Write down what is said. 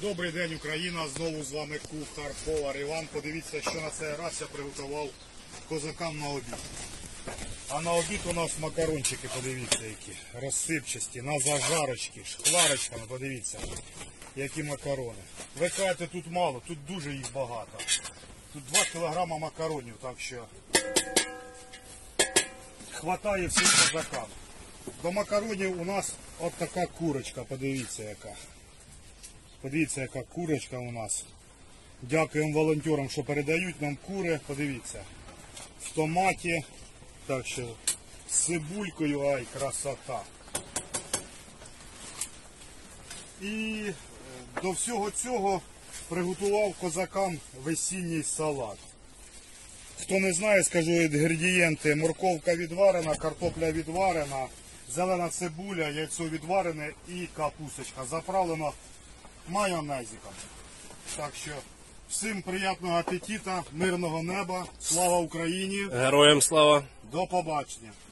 Добрий день, Україна! Знову з вами кухар-повар Іван. Подивіться, що на цей раз я приготував козакам на обід. А на обід у нас макарончики, подивіться, які розсипчасті, на зажарочки, шкварочками, подивіться, які макарони. Ви кажете, тут мало, тут дуже їх багато. Тут 2 кілограма макаронів, так що хватає всім козакам. До макаронів у нас от така курочка, подивіться яка. Подивіться, яка курочка у нас. Дякуємо волонтерам, що передають нам кури. Подивіться. В томаті. Так що з цибулькою, ай, красота. І до всього цього приготував козакам весінній салат. Хто не знає, скажу інгредієнти. Морковка відварена, картопля відварена, зелена цибуля, яйцо відварене і капусточка. Заправлено майонезиком. Так що всім приємного апетита, мирного неба, слава Україні! Героям слава! До побачення!